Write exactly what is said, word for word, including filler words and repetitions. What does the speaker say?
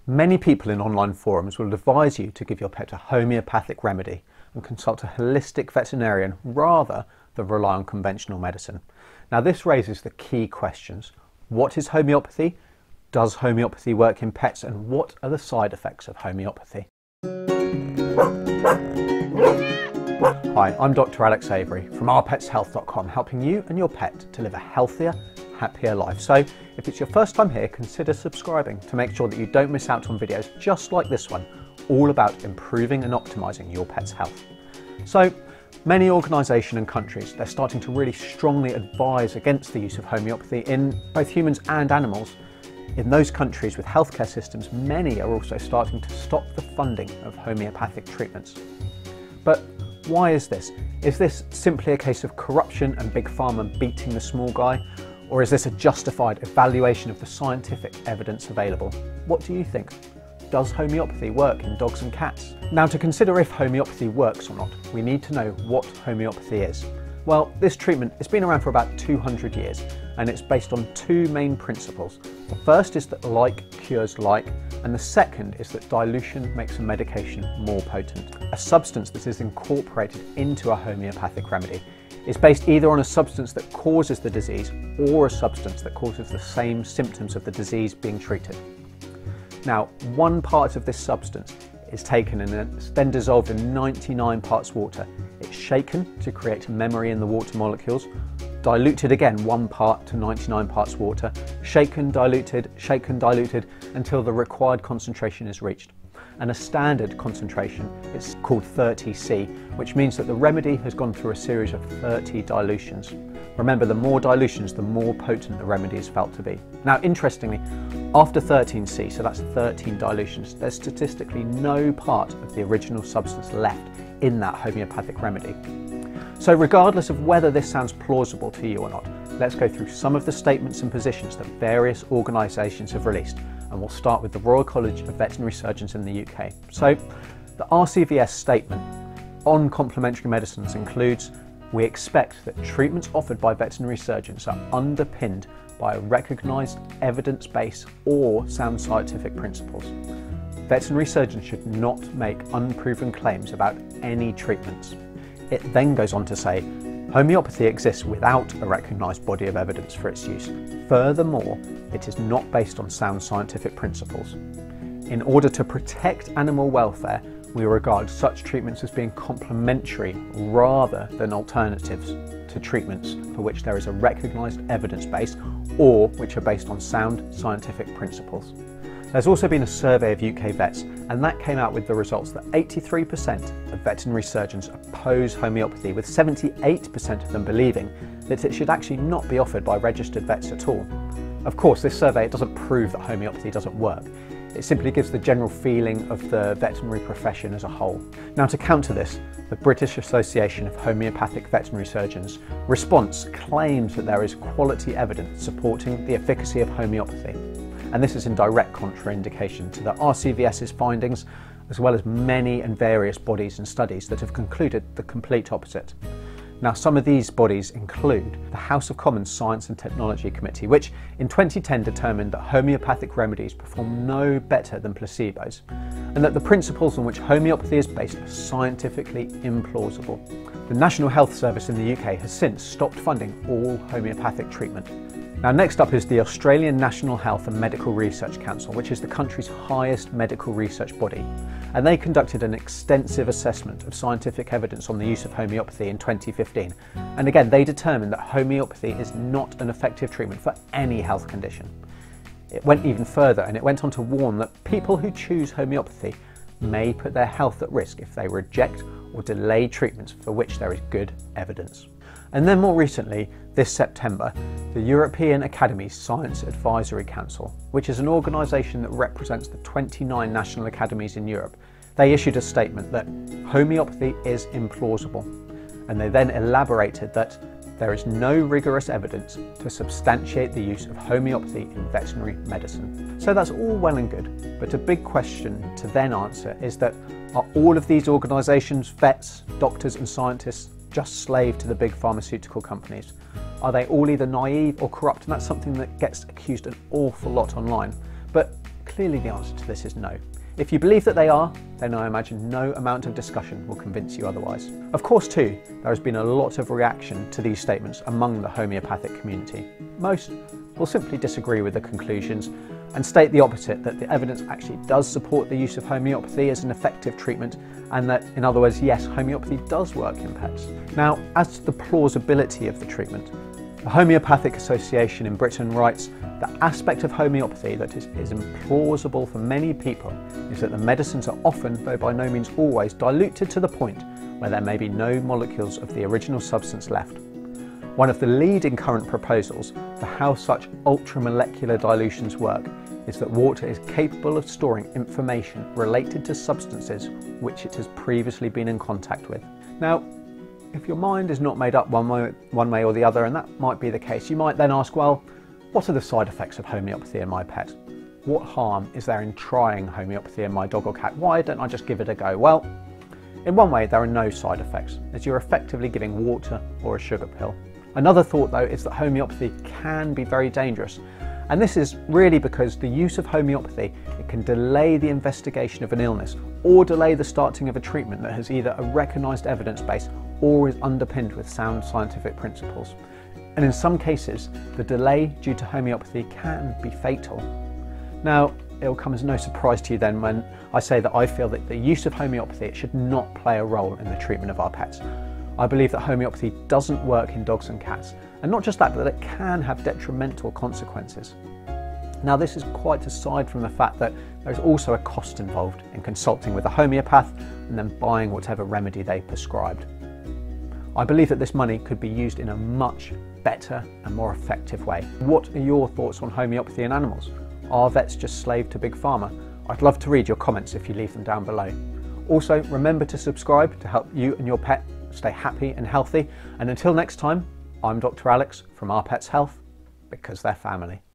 Many people in online forums will advise you to give your pet a homeopathic remedy and consult a holistic veterinarian rather than rely on conventional medicine. Now this raises the key questions. What is homeopathy? Does homeopathy work in pets? And what are the side effects of homeopathy? Hi, I'm Doctor Alex Avery from our pets health dot com, helping you and your pet to live a healthier, happier life. So if it's your first time here, consider subscribing to make sure that you don't miss out on videos just like this one, all about improving and optimizing your pet's health. So many organisations and countries, they're starting to really strongly advise against the use of homeopathy in both humans and animals. In those countries with healthcare systems, many are also starting to stop the funding of homeopathic treatments. But why is this? Is this simply a case of corruption and big pharma beating the small guy? Or is this a justified evaluation of the scientific evidence available? What do you think? Does homeopathy work in dogs and cats? Now, to consider if homeopathy works or not, we need to know what homeopathy is. Well, this treatment has been around for about two hundred years, and it's based on two main principles. The first is that like cures like, and the second is that dilution makes a medication more potent. A substance that is incorporated into a homeopathic remedy is based either on a substance that causes the disease or a substance that causes the same symptoms of the disease being treated. Now, one part of this substance is taken and it's then dissolved in ninety-nine parts water. It's shaken to create memory in the water molecules, diluted again one part to ninety-nine parts water, shaken, diluted, shaken, diluted until the required concentration is reached. And a standard concentration is called thirty C, which means that the remedy has gone through a series of thirty dilutions. Remember, the more dilutions, the more potent the remedy is felt to be. Now, interestingly, after thirteen C, so that's thirteen dilutions, there's statistically no part of the original substance left in that homeopathic remedy. So regardless of whether this sounds plausible to you or not, let's go through some of the statements and positions that various organisations have released, and we'll start with the Royal College of Veterinary Surgeons in the U K. So the R C V S statement on complementary medicines includes: we expect that treatments offered by veterinary surgeons are underpinned by a recognised evidence base or sound scientific principles. Veterinary surgeons should not make unproven claims about any treatments. It then goes on to say, homeopathy exists without a recognised body of evidence for its use. Furthermore, it is not based on sound scientific principles. In order to protect animal welfare, we regard such treatments as being complementary rather than alternatives to treatments for which there is a recognised evidence base or which are based on sound scientific principles. There's also been a survey of U K vets, and that came out with the results that eighty-three percent of veterinary surgeons oppose homeopathy, with seventy-eight percent of them believing that it should actually not be offered by registered vets at all. Of course, this survey it doesn't prove that homeopathy doesn't work. It simply gives the general feeling of the veterinary profession as a whole. Now, to counter this, the British Association of Homeopathic Veterinary Surgeons response claims that there is quality evidence supporting the efficacy of homeopathy. And this is in direct contraindication to the R C V S's findings, as well as many and various bodies and studies that have concluded the complete opposite. Now, some of these bodies include the House of Commons Science and Technology Committee, which in twenty ten determined that homeopathic remedies perform no better than placebos, and that the principles on which homeopathy is based are scientifically implausible. The National Health Service in the U K has since stopped funding all homeopathic treatment. Now, next up is the Australian National Health and Medical Research Council, which is the country's highest medical research body. And they conducted an extensive assessment of scientific evidence on the use of homeopathy in twenty fifteen. And again, they determined that homeopathy is not an effective treatment for any health condition. It went even further, and it went on to warn that people who choose homeopathy may put their health at risk if they reject or delay treatments for which there is good evidence. And then more recently, this September, the European Academy's Science Advisory Council, which is an organisation that represents the twenty-nine national academies in Europe, they issued a statement that homeopathy is implausible. And they then elaborated that there is no rigorous evidence to substantiate the use of homeopathy in veterinary medicine. So that's all well and good, but a big question to then answer is that are all of these organisations, vets, doctors and scientists, just slave to the big pharmaceutical companies? Are they all either naive or corrupt? And that's something that gets accused an awful lot online. But clearly the answer to this is no. If you believe that they are, then I imagine no amount of discussion will convince you otherwise. Of course too, there has been a lot of reaction to these statements among the homeopathic community. Most will simply disagree with the conclusions and state the opposite, that the evidence actually does support the use of homeopathy as an effective treatment, and that, in other words, yes, homeopathy does work in pets. Now, as to the plausibility of the treatment, the Homeopathic Association in Britain writes, the aspect of homeopathy that is, is implausible for many people is that the medicines are often, though by no means always, diluted to the point where there may be no molecules of the original substance left. One of the leading current proposals for how such ultramolecular dilutions work is that water is capable of storing information related to substances which it has previously been in contact with. Now, if your mind is not made up one way, one way or the other, and that might be the case, you might then ask, well, what are the side effects of homeopathy in my pet? What harm is there in trying homeopathy in my dog or cat? Why don't I just give it a go? Well, in one way there are no side effects, as you're effectively giving water or a sugar pill. Another thought though is that homeopathy can be very dangerous, and this is really because the use of homeopathy, it can delay the investigation of an illness or delay the starting of a treatment that has either a recognised evidence base or is underpinned with sound scientific principles. And in some cases, the delay due to homeopathy can be fatal. Now, it will come as no surprise to you then when I say that I feel that the use of homeopathy, it should not play a role in the treatment of our pets. I believe that homeopathy doesn't work in dogs and cats, and not just that, but that it can have detrimental consequences. Now, this is quite aside from the fact that there's also a cost involved in consulting with a homeopath and then buying whatever remedy they prescribed. I believe that this money could be used in a much better and more effective way. What are your thoughts on homeopathy in animals? Are vets just slave to Big Pharma? I'd love to read your comments if you leave them down below. Also, remember to subscribe to help you and your pet stay happy and healthy. And until next time, I'm Doctor Alex from Our Pets Health, because they're family.